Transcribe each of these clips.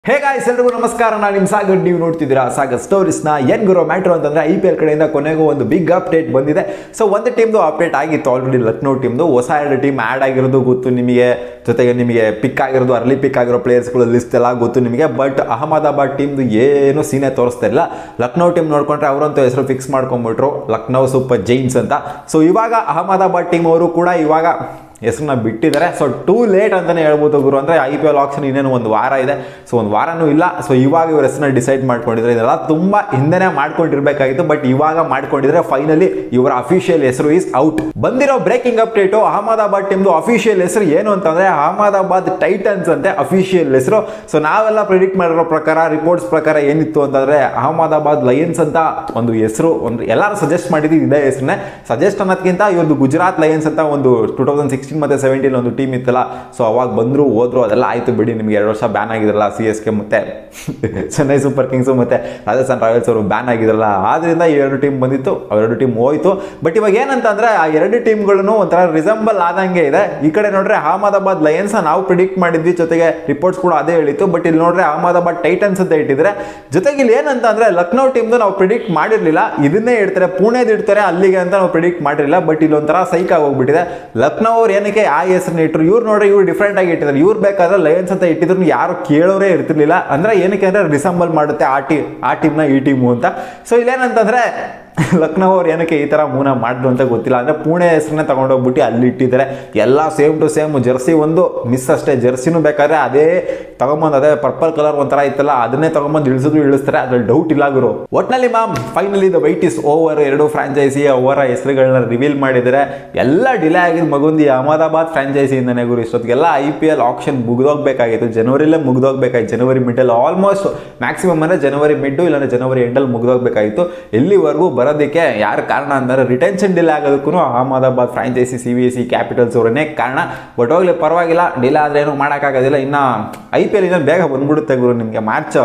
Hey guys ಎಲ್ರಿಗೂ ನಮಸ್ಕಾರ. ನಾನು ನಿಮ್ಮ ಸಾಗರ್. ನೀವು ನೋಡ್ತಿದ್ದೀರಾ ಸಾಗರ್ ಸ್ಟೋರೀಸ್ನ. ಏನು ಗುರು ಮ್ಯಾಟ್ರು ಅಂತಂದರೆ IPL ಕಡೆಯಿಂದ ಕೊನೆಗೂ ಒಂದು ಬಿಗ್ ಅಪ್ಡೇಟ್ ಬಂದಿದೆ. ಸೊ ಒಂದು ಟೀಮ್ದು ಅಪ್ಡೇಟ್ ಆಗಿತ್ತು ಆಲ್ರೆಡಿ, ಲಕ್ನೋ ಟೀಮ್ದು ಹೊಸ 2 ಟೀಮ್ ಆ್ಯಡ್ ಆಗಿರೋದು ಗೊತ್ತು ನಿಮಗೆ. ಜೊತೆಗೆ ನಿಮಗೆ ಪಿಕ್ ಆಗಿರೋದು, ಅರ್ಲಿ ಪಿಕ್ ಆಗಿರೋ ಪ್ಲೇಯರ್ಸ್ಗಳ ಲಿಸ್ಟ್ ಎಲ್ಲ ಗೊತ್ತು ನಿಮಗೆ. ಬಟ್ ಅಹಮದಾಬಾದ್ ಟೀಮ್ದು ಏನು ಸೀನೆ ತೋರಿಸ್ತಾ ಇಲ್ಲ. ಲಕ್ನೋ ಟೀಮ್ ನೋಡ್ಕೊಂಡ್ರೆ ಅವರಂತೂ ಹೆಸರು ಫಿಕ್ಸ್ ಮಾಡ್ಕೊಂಡ್ಬಿಟ್ರು, ಲಕ್ನೋ ಸೂಪರ್ ಜೈನ್ಸ್ ಅಂತ. ಸೊ ಇವಾಗ ಅಹಮದಾಬಾದ್ ಟೀಮ್ ಅವರು ಕೂಡ ಇವಾಗ ಹೆಸರನ್ನ ಬಿಟ್ಟಿದ್ದಾರೆ. ಸೊ ಟೂ ಲೇಟ್ ಅಂತಲೇ ಹೇಳ್ಬೋದು ಗುರು. ಅಂದರೆ IPL ಆಕ್ಷನ್ ಇನ್ನೇನು ಒಂದು ವಾರ ಇದೆ. ಸೊ ಒಂದು ವಾರನೂ ಇಲ್ಲ. ಸೊ ಇವಾಗ ಇವ್ರ ಹೆಸರನ್ನ ಡಿಸೈಡ್ ಮಾಡ್ಕೊಂಡಿದ್ರೆ, ಇದೆಲ್ಲ ತುಂಬ ಹಿಂದೆನೇ ಮಾಡ್ಕೊಂಡಿರ್ಬೇಕಾಗಿತ್ತು. ಬಟ್ ಇವಾಗ ಮಾಡ್ಕೊಂಡಿದ್ರೆ ಫೈನಲಿ ಇವರ ಅಫಿಷಿಯಲ್ ಹೆಸರು ಈಸ್ ಔಟ್. ಬಂದಿರೋ ಬ್ರೇಕಿಂಗ್ ಅಪ್ಡೇಟು, ಅಹಮದಾಬಾದ್ ಟೀಮ್ದು ಅಫಿಷಿಯಲ್ ಹೆಸರು ಏನು ಅಂತಂದರೆ ಅಹಮದಾಬಾದ್ ಟೈಟನ್ಸ್ ಅಂತೆ ಅಫಿಷಿಯಲ್ ಹೆಸರು. ಸೊ ನಾವೆಲ್ಲ ಪ್ರಿಡಿಕ್ಟ್ ಮಾಡಿರೋ ಪ್ರಕಾರ, ರಿಪೋರ್ಟ್ಸ್ ಪ್ರಕಾರ ಏನಿತ್ತು ಅಂತಂದರೆ ಅಹಮದಾಬಾದ್ ಲಯನ್ಸ್ ಅಂತ ಒಂದು ಹೆಸರು. ಒಂದು ಎಲ್ಲರೂ ಸಜೆಸ್ಟ್ ಮಾಡಿದ್ದು ಇದೇ ಹೆಸರನ್ನೇ. ಸಜೆಸ್ಟ್ ಅನ್ನೋದಕ್ಕಿಂತ ಇವ್ರದ್ದು ಗುಜರಾತ್ ಲಯನ್ಸ್ ಅಂತ ಒಂದು 2016 ಮತ್ತು 17 ಒಂದು ಟೀಮ್ ಇತ್ತಲ್ಲ. ಸೊ ಅವಾಗ ಬಂದರು ಹೋದ್ರು, ಅದೆಲ್ಲ ಆಯಿತು ಬಿಡಿ. ನಿಮಗೆ 2 ವರ್ಷ ಬ್ಯಾನ್ ಆಗಿದ್ರಲ್ಲ CSK ಮತ್ತು ಚೆನ್ನೈ ಸೂಪರ್ ಕಿಂಗ್ಸು ಮತ್ತು ರಾಜಸ್ಥಾನ್ ರಾಯಲ್ಸ್ ಅವರು ಬ್ಯಾನ್ ಆಗಿದ್ರಲ್ಲ. ಆದ್ದರಿಂದ ಈ 2 ಟೀಮ್ ಬಂದಿತ್ತು, ಅವೆರಡು ಟೀಮ್ ಹೋಯಿತು. ಬಟ್ ಇವಾಗ ಏನಂತಂದರೆ ಆ 2 ಟೀಮ್ಗಳನ್ನು ಒಂಥರ ರಿಸಂಬಲ್ ಆದಂಗೆ ಇದೆ. ಈ ಕಡೆ ನೋಡ್ರೆ ಅಹಮದಾಬಾದ್ ಲಯನ್ಸ್ನ ನಾವು ಪ್ರಿಡಿಕ್ಟ್ ಮಾಡಿದ್ವಿ, ಜೊತೆಗೆ ರಿಪೋರ್ಟ್ಸ್ ಕೂಡ ಅದೇ ಹೇಳಿತ್ತು. ಬಟ್ ಇಲ್ಲಿ ನೋಡ್ರೆ ಅಹಮದಾಬಾದ್ ಟೈಟನ್ಸ್ ಅಂತ ಇಟ್ಟಿದ್ರೆ. ಜೊತೆಗೆ ಇಲ್ಲಿ ಏನಂತ ಅಂದರೆ ಲಕ್ನೋ ಟೀಮ್ದು ನಾವು ಪ್ರಿಡಿಕ್ಟ್ ಮಾಡಿರಲಿಲ್ಲ, ಇದನ್ನೇ ಇಡ್ತಾರೆ, ಪುಣೆದು ಇಡ್ತಾರೆ ಅಲ್ಲಿಗೆ ಅಂತ ನಾವು ಪ್ರಿಡಿಕ್ಟ್ ಮಾಡಿರಲಿಲ್ಲ. ಬಟ್ ಇಲ್ಲಿ ಒಂಥರ ಸೈಕ್ ಆಗೋಗ್ಬಿಟ್ಟಿದೆ. ಲಕ್ನೋ ಅವ್ರು ಏನಕ್ಕೆ ಆ ಹೆಸರನ್ನ ಇಟ್ಟರು, ಇವ್ರು ನೋಡ್ರಿ ಇವ್ರು ಡಿಫ್ರೆಂಟ್ ಆಗಿ ಇಟ್ಟಿದ್ದಾರೆ. ಇವ್ರು ಬೇಕಾದ್ರೆ ಲಯನ್ಸ್ ಅಂತ ಇಟ್ಟಿದ್ರು ಯಾರು ಕೇಳೋರೇ ಇರ್ತಿರ್ಲಿಲ್ಲ. ಅಂದ್ರೆ ಏನಕ್ಕೆ ಅಂದ್ರೆ ರಿಸಂಬಲ್ ಮಾಡುತ್ತೆ ಆ ಟೀಮ್ನ ಈ ಟೀಮು ಅಂತ. ಸೊ ಇಲ್ಲೇನಂತಂದ್ರೆ ಲಕ್ನೋ ಅವ್ರು ಏನಕ್ಕೆ ಈ ಥರ ಮೂನ ಮಾಡಿದ್ರು ಅಂತ ಗೊತ್ತಿಲ್ಲ. ಅಂದರೆ ಪುಣೆ ಹೆಸರನ್ನೇ ತೊಗೊಂಡೋಗ್ಬಿಟ್ಟು ಅಲ್ಲಿ ಇಟ್ಟಿದ್ದಾರೆ. ಎಲ್ಲ ಸೇಮ್ ಟು ಸೇಮ್. ಜರ್ಸಿ ಒಂದು ಮಿಸ್ ಅಷ್ಟೇ. ಜರ್ಸಿನೂ ಬೇಕಾದ್ರೆ ಅದೇ ತಗೊಂಬಂದು, ಅದೇ ಪರ್ಪಲ್ ಕಲರ್ ಒಂಥರ ಇತ್ತಲ್ಲ, ಅದನ್ನೇ ತಗೊಂಬಂದು ಇಳಿಸ್ತಾರೆ. ಅದ್ರಲ್ಲಿ ಡೌಟ್ ಇಲ್ಲ ಗುರು. ಒಟ್ನಲ್ಲಿ finally the wait is over. 2 franchise ಅವರ ಹೆಸರುಗಳನ್ನ ರಿವೀಲ್ ಮಾಡಿದರೆ. ಎಲ್ಲ ಡಿಲೇ ಆಗಿದ್ದು ಮಗುಂದು ಅಹಮದಾಬಾದ್ ಫ್ರಾಂಚೈಸಿಯಿಂದನೇ ಗುರು. ಇಷ್ಟೊತ್ತಿಗೆಲ್ಲ IPL ಆಕ್ಷನ್ ಮುಗಿದೋಗ್ಬೇಕಾಗಿತ್ತು, ಜನವರಿಲೇ ಮುಗಿದೋಗ್ಬೇಕಾಗಿತ್ತು. ಜನವರಿ ಮಿಡಲ್ ಆಲ್ಮೋಸ್ಟ್ ಮ್ಯಾಕ್ಸಿಮಮ್ ಅಂದರೆ ಜನವರಿ ಮಿಡ್ಡು ಇಲ್ಲಾಂದರೆ ಜನವರಿ ಎಂಡಲ್ಲಿ ಮುಗಿದೋಗ್ಬೇಕಾಗಿತ್ತು. ಎಲ್ಲಿವರೆಗೂ ಬರೋದಕ್ಕೆ ಯಾರು ಕಾರಣ ಅಂದರೆ ರಿಟೆನ್ಷನ್ ಡಿಲೇ ಆಗೋದಕ್ಕೂ ಅಹಮದಾಬಾದ್ ಫ್ರಾಂಚೈಸಿ CVC ಕ್ಯಾಪಿಟಲ್ಸ್ ಅವರನ್ನೇ ಕಾರಣ. ಬಟ್ ಹೋಗ್ಲಿ ಪರವಾಗಿಲ್ಲ, ಡಿಲೇ ಆದರೆ ಏನೂ ಮಾಡೋಕ್ಕಾಗೋದಿಲ್ಲ. ಇನ್ನು IPL ಇನ್ನೂ ಬೇಗ ಬಂದ್ಬಿಡುತ್ತೆ ಗುರು. ನಿಮಗೆ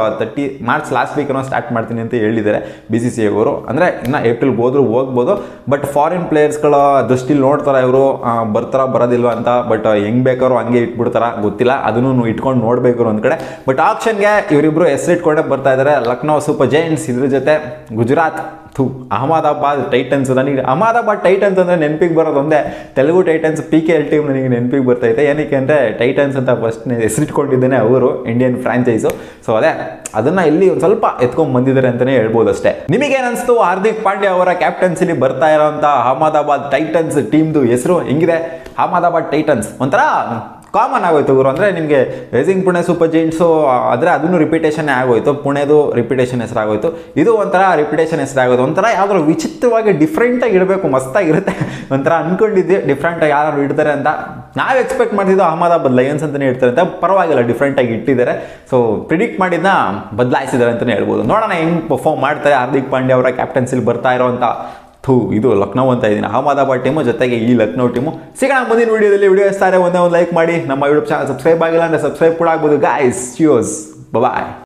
ಮಾರ್ಚ್ ಲಾಸ್ಟ್ ವೀಕನೋ ಸ್ಟಾರ್ಟ್ ಮಾಡ್ತೀನಿ ಅಂತ ಹೇಳಿದ್ದಾರೆ BCCI ಅವರು. ಅಂದರೆ ಇನ್ನು ಏಪ್ರಿಲ್ಗೆ ಹೋಗ್ಬೋದು. ಬಟ್ ಫಾರಿನ್ ಪ್ಲೇಯರ್ಸ್ಗಳ ದೃಷ್ಟಿಲಿ ನೋಡ್ತಾರೆ ಇವರು, ಬರ್ತಾರ ಬರೋದಿಲ್ವ ಅಂತ. ಬಟ್ ಹೆಂಗೆ ಬೇಕಾದ್ರು ಹಂಗೆ ಇಟ್ಬಿಡ್ತಾರ ಗೊತ್ತಿಲ್ಲ, ಅದನ್ನು ಇಟ್ಕೊಂಡು ನೋಡಬೇಕು ಒಂದು ಕಡೆ. ಬಟ್ ಆಪ್ಷನ್ಗೆ ಇವರಿಬ್ಬರು ಹೆಸರಿಟ್ಕೊಂಡೇ ಬರ್ತಾ ಇದ್ದಾರೆ, ಲಕ್ನೋ ಸೂಪರ್ ಜೈಂಟ್ಸ್. ಇದ್ರ ಜೊತೆ ಗುಜರಾತ್ ಅಹಮದಾಬಾದ್ ಟೈಟನ್ಸ್. ನನಗೆ ಅಹಮದಾಬಾದ್ ಟೈಟನ್ಸ್ ಅಂದರೆ ನೆನಪಿಗೆ ಬರೋದು ಒಂದೇ, ತೆಲುಗು ಟೈಟನ್ಸ್ PKL ಟೀಮ್ ನನಗೆ ನೆನಪಿಗೆ ಬರ್ತೈತೆ. ಏನಕ್ಕೆ ಅಂದರೆ ಟೈಟನ್ಸ್ ಅಂತ ಫಸ್ಟ್ ಹೆಸರಿಟ್ಕೊಂಡಿದ್ದೇನೆ ಅವರು, ಇಂಡಿಯನ್ ಫ್ರಾಂಚೈಸು. ಸೊ ಅದನ್ನು ಇಲ್ಲಿ ಒಂದು ಸ್ವಲ್ಪ ಎತ್ಕೊಂಡು ಬಂದಿದ್ದಾರೆ ಅಂತಲೇ ಹೇಳ್ಬೋದು ಅಷ್ಟೇ. ನಿಮಗೇನಿಸ್ತು ಹಾರ್ದಿಕ್ ಪಾಂಡ್ಯ ಅವರ ಕ್ಯಾಪ್ಟನ್ಸಿಲಿ ಬರ್ತಾ ಇರೋಂಥ ಅಹಮದಾಬಾದ್ ಟೈಟನ್ಸ್ ಟೀಮ್ದು ಹೆಸರು ಹೆಂಗಿದೆ? ಅಹಮದಾಬಾದ್ ಟೈಟನ್ಸ್ ಒಂಥರ ಕಾಮನ್ ಆಗೋಯ್ತು ಗುರು. ಅಂದರೆ ನಿಮಗೆ ರೈಸಿಂಗ್ ಪುಣೆ ಸೂಪರ್ ಜೈಂಟ್ಸು ಆದರೆ ಅದನ್ನು ರಿಪಿಟೇಷನ್ನೇ ಆಗೋಯ್ತು. ಪುಣೆದು ರಿಪಿಟೇಷನ್ ಹೆಸರಾಗೋಯ್ತು, ಇದು ಒಂಥರ ರಿಪಿಟೇಷನ್ ಹೆಸರಾಗೋದು. ಒಂಥರ ಯಾವ್ದಾದ್ರು ವಿಚಿತ್ರವಾಗಿ ಡಿಫ್ರೆಂಟಾಗಿ ಇಡಬೇಕು, ಮಸ್ತಾಗಿರುತ್ತೆ. ಒಂಥರ ಅಂದ್ಕೊಂಡಿದ್ದೆ ಡಿಫ್ರೆಂಟಾಗಿ ಯಾರು ಇಡ್ತಾರೆ ಅಂತ. ನಾವು ಎಕ್ಸ್ಪೆಕ್ಟ್ ಮಾಡ್ತಿದ್ದು ಅಹಮದಾಬಾದ್ ಲಯನ್ಸ್ ಅಂತಲೇ ಇಡ್ತಾರೆ ಅಂತ. ಪರವಾಗಿಲ್ಲ, ಡಿಫ್ರೆಂಟಾಗಿ ಇಟ್ಟಿದ್ದಾರೆ. ಸೊ ಪ್ರಿಡಿಕ್ಟ್ ಮಾಡಿದ್ನ ಬದಲಾಯಿಸಿದ್ದಾರೆ ಅಂತಲೇ ಹೇಳ್ಬೋದು. ನೋಡೋಣ ಹೆಂಗೆ ಪರ್ಫಾರ್ಮ್ ಮಾಡ್ತಾರೆ ಹಾರ್ದಿಕ್ ಪಾಂಡ್ಯ ಅವರ ಕ್ಯಾಪ್ಟನ್ಸಿಲಿ ಬರ್ತಾ ಇರೋವಂಥ ಇದು ಲಕ್ನೋ ಅಂತ ಇದ್ದೀನಿ, ಅಹಮದಾಬಾದ್ ಟೀಮು ಜೊತೆಗೆ ಈ ಲಕ್ನೋ ಟೀಮು. ಸಿಗೋಣ ಮುಂದಿನ ವಿಡಿಯೋದಲ್ಲಿ. ವಿಡಿಯೋ ಇಷ್ಟ ಆದರೆ ಒಂದೇ ಒಂದು ಲೈಕ್ ಮಾಡಿ. ನಮ್ಮ ಯೂಟ್ಯೂಬ್ ಚಾನಲ್ ಸಬ್ಸ್ಕ್ರೈಬ್ ಆಗಿಲ್ಲ ಅಂದರೆ ಸಬ್ಸ್ಕ್ರೈಬ್ ಕೂಡ ಆಗ್ಬೋದು ಗಾಯ್ಸ್. ಚ್ಯೂಸ್, ಬಾಯ್.